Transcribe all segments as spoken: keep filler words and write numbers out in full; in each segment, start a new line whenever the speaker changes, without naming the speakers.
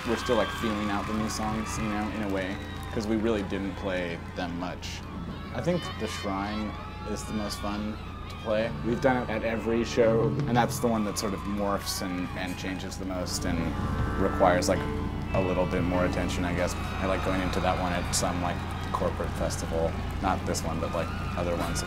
we're still like feeling out the new songs, you know, in a way, because we really didn't play them much. I think The Shrine is the most fun to play. We've done it at every show, and that's the one that sort of morphs and, and changes the most and requires like a little bit more attention, I guess. I like going into that one at some like corporate festival, not this one, but like other ones.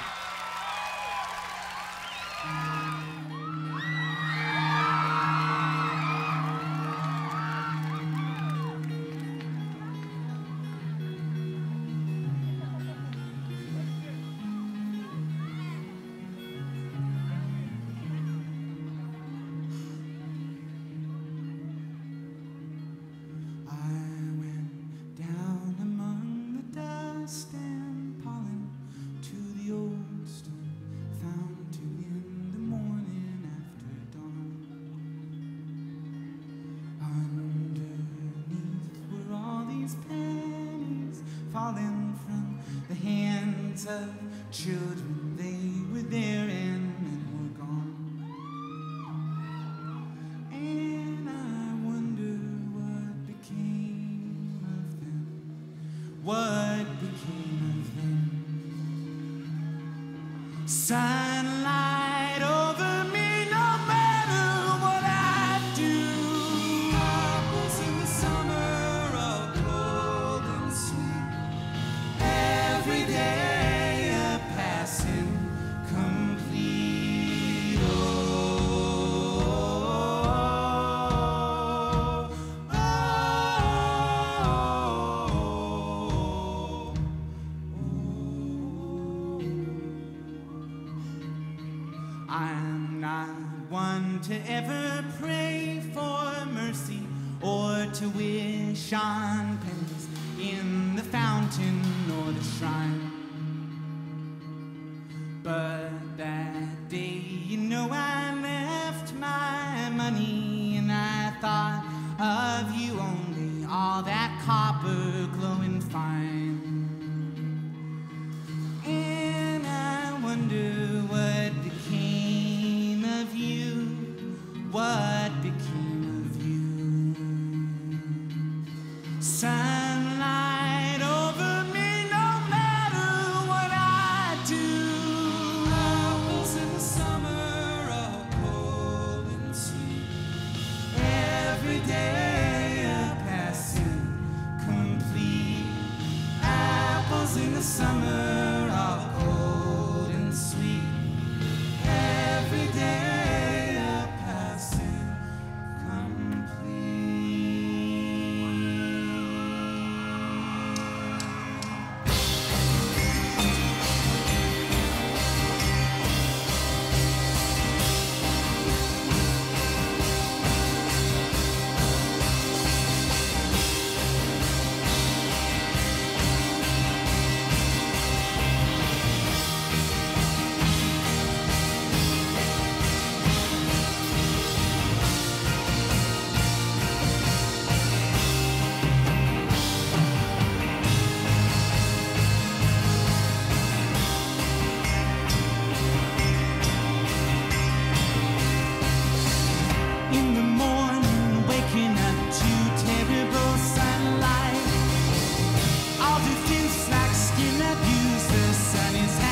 Falling from the hands of children, they were there and then were gone. And I wonder what became of them, what became of them. Sunlight over me, no matter what I do. Apples in the summer, all cold and sweet. Every day a passing complete. Oh, oh, oh, oh. I'm not one to ever pray for mercy or to wish on pennies in the fountain or the shrine. But that day, you know, I left my money and I thought of you only, all that copper glowing fine. And I wonder what became of you, what became of you. Sunlight over me, no matter what I do. Apples in the summer, all cold and sweet. Every day a passing complete. Apples in the summer, all cold and sweet. Every day a passing complete. In the morning, waking up to terrible sunlight. All diffuse like skin abuse, the sun is